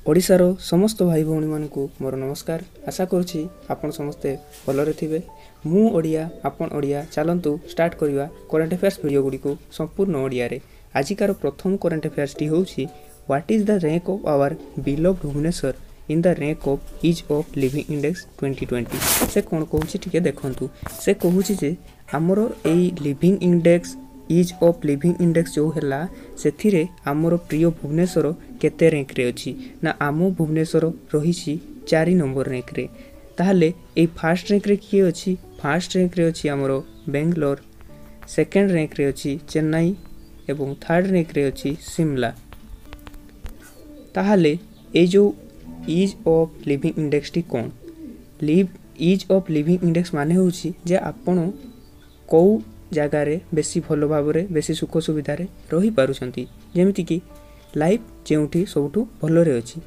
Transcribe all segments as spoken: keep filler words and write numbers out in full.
ओडिशार समस्त भाई भौणी मानकु मोर नमस्कार। आशा करुछि आपण समस्ते भलरे थिबे। मु ओडिया आपण ओडिया चलंतु स्टार्ट करिवा करंट अफेयर्स वीडियो गुडी को संपूर्ण ओडिया रे। आजिकार प्रथम करंट अफेयर्स टी होछि what is the rank of our beloved Bhubaneswar in the rank of ease of living index twenty twenty. से कोन कहूछि टिके देखंतु। से कहूछि जे हमरो एई living index ease of living index जो हैला सेथिरे आमर प्रिय भुवनेश्वर केते रैंक रे अछि ना आमो भुवनेश्वर रहिछि चार नंबर रैंक रे। ताहले ए फर्स्ट रैंक रे किए अछि? फर्स्ट रैंक रे अछि आमर बेंगलोर, सेकंड रैंक रे अछि चेन्नई एवं थर्ड रैंक रे अछि शिमला। ताहले ए जो ईज ऑफ लिविंग इंडेक्स टी कोन? Live ease of living index माने होछि जे आपण को जगार बेसी भल भाव बेसी सुख सुविधा रही पारुछंती। जेमिति कि लाइफ जेउठी सबुठु भलरे अछि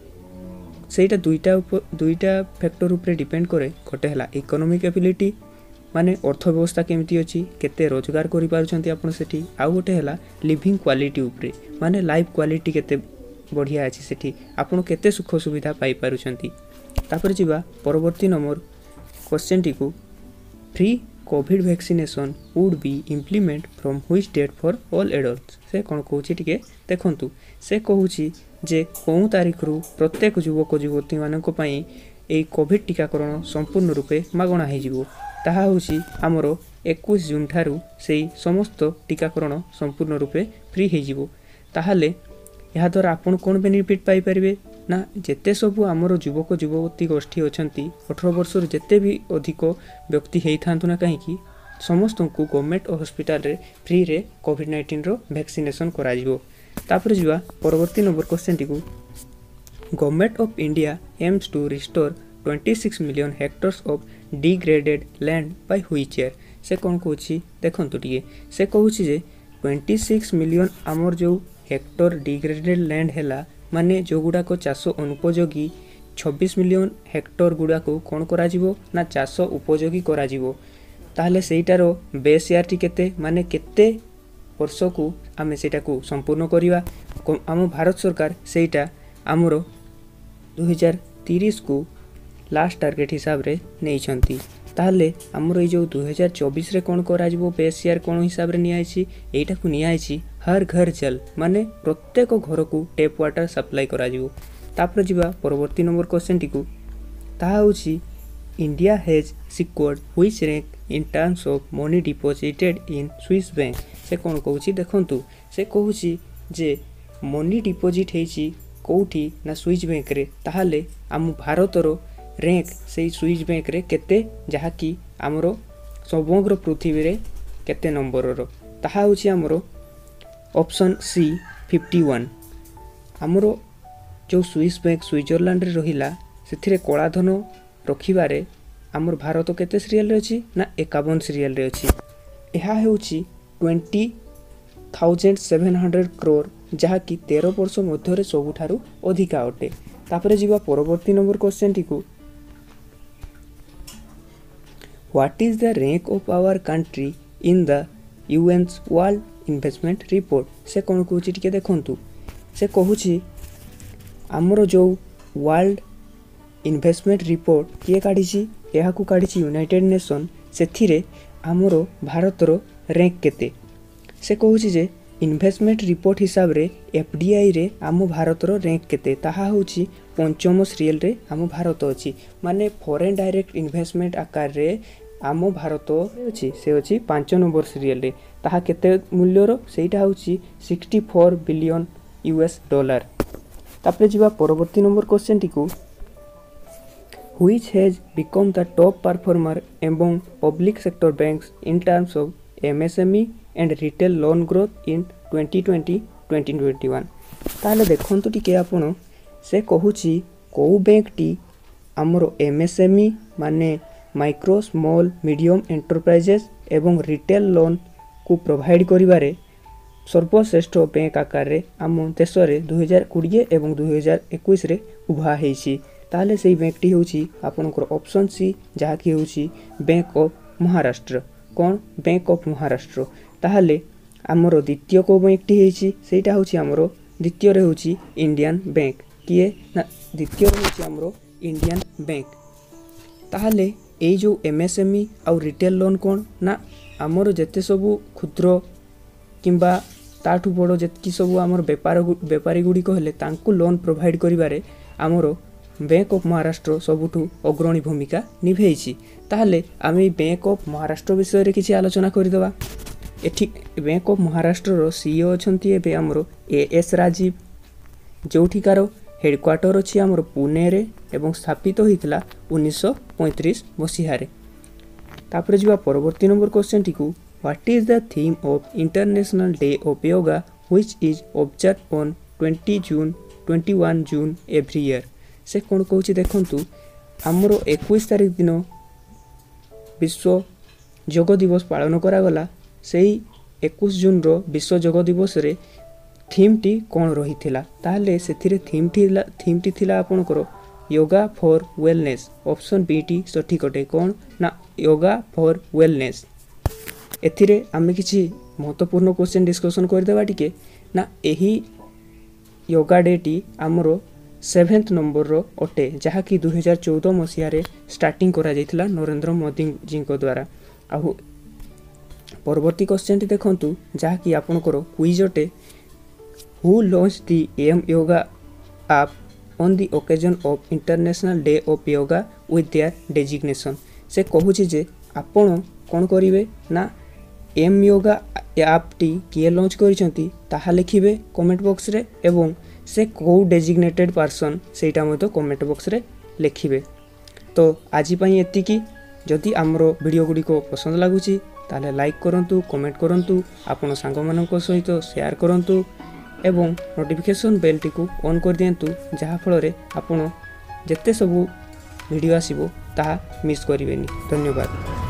सेटा दुईटा दुईटा फैक्टर उपरे डिपेंड करे। गोटे हला इकोनॉमिक एबिलिटी माने अर्थव्यवस्था केमिति अछि, केते रोजगार करि पारुछंती आपण सेठी। आ गोटे हला लिविंग क्वालिटी उपरे माने लाइफ क्वालिटी केते बढ़िया अछि सेठी, आपण केते सुख सुविधा पाई पारुछंती। तापर जिबा परवर्ती नंबर क्वेश्चन टी को free Covid vaccination would be implement from which date for all adults. से कौन कहूँ टिके देखंतु। से कहूँ जे कौं तारीख रु प्रत्येक युवक युवती मानक पई ए कोविड टीकाकरण संपूर्ण रूपे मागणा हो जिवो। ताहा होछि हमरो इक्कीस जून ठारू सेई समस्त टीकाकरण संपूर्ण रूपे फ्री हो जिवो। ताहाले या द्वारा आपण कोन बेनिफिट पाई परिबे ना जेते सबु आमर युवक युवती गोष्ठी अछंती अठारह वर्ष जेते भी अधिक व्यक्ति हेई थांतु ना कहीं समस्त को गवर्नमेंट हॉस्पिटल रे फ्री रे कोविड नाइंटीन रो वैक्सीनेशन करा जिवो। तापर जिवा परवर्ती नंबर क्वेश्चन टी को government of India aims to restore छब्बीस million hectares of degraded land by which year. से कोन कहूछि देखंतु टिके। से कहूछि जे छब्बीस मिलियन आमर जो हेक्टर डिग्रेडेड लैंड हैला माने जो गुड़ाक चाष अनुपयोगी छब्बीस मिलियन हेक्टर गुड़ाक कौन करा जिवो ना चाष उपयोगी करा जिवो। ताहले सेटार बेस यार टी केते माने केते वर्ष को आमे सेटा को संपूर्ण करिवा। आम भारत सरकार सेटा आमर दो हज़ार तीस को लास्ट टार्गेट हिसाब रे नै छंती। ताहले आमर ए जो दो हज़ार चौबीस रे कौन करा जिवो बेस यार कौन हिसाब रे नियाइछि एटा को नियाइछि हर घर जल माने प्रत्येक घर को टेप वाटर सप्लाई करा जिवो। तापर जिबा परवर्ती नंबर क्वेश्चन टी को ताहा होछि India has secured which rank in terms of money deposited in Swiss bank. से कोन कहूछि देखंतु। से कहूछि जे मनी डिपॉजिट हेछि कोठी ना स्विस बैंक रे। ताहाले आम भारतर रैंक से स्विस बैंक रे केते जहा कि हमरो समग्र पृथ्वी रे केते नंबर रो ताहा होछि हमरो ऑप्शन सी इक्यावन। हमरो जो स्विस बैंक स्विट्जरलैंड रे रहिला सेथिरे कलाधन रखिबारे हमर भारत केते सीरियल रे अछि ना इक्यावन सीरियल रे अछि। एहा हेउछि बीस हज़ार सात सौ करोड़ जहा कि तेरह वर्ष मध्य रे सबुठारु अधिका अटे। तापरे जिबा परवर्ती नंबर क्वेश्चन टी को what is the rank of our country in the UN's world investment report. से कौन कहूँ टिके देखंतु। से कहूँ आमर जो वर्ल्ड इन्वेस्टमेंट रिपोर्ट किए काढ़ी यह काढ़ी यूनाइटेड नेशन सेथिरे आमर भारतर रैंक केते। से कहूँ जे इन्वेस्टमेंट रिपोर्ट हिसाब रे एफडीआई रे आम भारतर रैंक केते ताहा होछि पंचम सीरियल रे आम भारत अछि माने फॉरेन डायरेक्ट इन्वेस्टमेंट आकार रे आम भारत अछि से अछि पांच नंबर सीरियल रे। ताहा केते मूल्यर सेटा होछि चौंसठ बिलियन यूएस डॉलर। तापरे जिबा परवर्ती नंबर क्वेश्चन टी को which has become the top performer among public sector banks in terms of MSME and retail loan growth in twenty twenty twenty twenty one. ताले देखंतु टिके आपण से कहूछि को बैंक टी हमरो एमएसएमई माने माइक्रो स्मॉल मीडियम एंटरप्राइजेस एवं रिटेल लोन को प्रोवाइड करिवारे सर्वश्रेष्ठ बैंक आकार रे आम देश में दो हज़ार बीस एवं दो हज़ार इक्कीस रे उभा हेछि। ताले सेही बैंक टी होछि आपनकर ऑप्शन सी जहा कि होछि बैंक ऑफ महाराष्ट्र। कौन बैंक ऑफ महाराष्ट्र। ताहले आमर द्वितीय को बैंक टी हेछि सेटा होछि आमर द्वितीय रे होछि इंडियन बैंक। किए ना द्वितीय होची हमरो इंडियन बैंक। ताहले ए जो एमएसएमई आउ रिटेल लोन कौन ना आमर जेते सबू क्षुद्र किंबा ताठू बड़ जेतकी सबू आमर बेपार बेपारी गुड़ी कहले तांकु लोन प्रोवाइड करिबारे आमर बैंक ऑफ महाराष्ट्र सबुठू अग्रणी भूमिका निभेइछि। ताहले आमे बैंक ऑफ महाराष्ट्र विषय रे किछि आलोचना करिदबा। एठी बैंक ऑफ महाराष्ट्र रो सीईओ अछंती एबे आमर ए एस राजीव, जोठिकार हेडक्वार्टर अछि आमर पुणे रे एवं स्थापित होइतला उन्नीस सौ पैंतीस मसीहा रे। तापर जिबा परवर्ती नंबर क्वेश्चन टिकू what is the theme of international day of yoga which is observe on twenty June twenty one June every year. से कौन कहूँ देखु आमर इक्कीस तारिख दिन विश्व योग दिवस पालन करागला। से इक्कीस जून रो विश्व योग दिवस रे थीम टी कौन रही थिला ताहले सेथिरे थीम टी थीम टी थिला आपनकर yoga for wellness. Option B टी सठिक अटे कौन ना योगा फॉर वेलनेस। एथिरे आमे किछि महत्वपूर्ण क्वेश्चन डिस्कशन करदेबा टिके ना एही योगा डे टी आमर सेवेन्थ नंबर रो अटे जहाँकि दुई हजार चौदह मसीह स्टार्टिंग करा जाइथिला नरेंद्र मोदी जी द्वारा। आउ परवर्ती क्वेश्चन टी देखंतु जहाँकि आपनकर क्विज अटे who launch the M yoga app on the occasion of international day of yoga with their designation. से कहूची जे आपण कौन करिवे ना एम योगा ऐप टी किए लॉन्च करिसंती ताहा लिखिबे कमेंट बॉक्स रे एवं से कौ डेजिग्नेटेड पर्सन सेटा मतो कमेंट बॉक्स रे लिखिबे। तो आज पई एतिकी जदि आमरो वीडियो गुडी को पसंद लागुची ताले लाइक करंतु, कमेंट करंतु, आपण सांग मानक सहित शेयर करंतु एवं नोटिफिकेशन बेल टी को ऑन कर दियंतु जहा फल रे आपण जेते सब वीडियो आसीबो ताहा मिस करिवेनी। धन्यवाद।